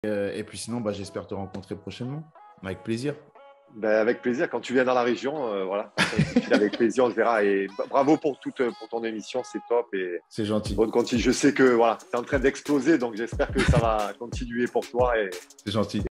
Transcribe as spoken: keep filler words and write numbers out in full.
Euh, et puis sinon, bah, j'espère te rencontrer prochainement. Avec plaisir. Ben, avec plaisir. Quand tu viens dans la région, euh, voilà, passe un coup de fil avec plaisir, on se verra. Et bravo pour toute pour ton émission, c'est top. Et C'est gentil. bonne continue. Je sais que voilà, tu es en train d'exploser, donc j'espère que ça va continuer pour toi. Et C'est gentil.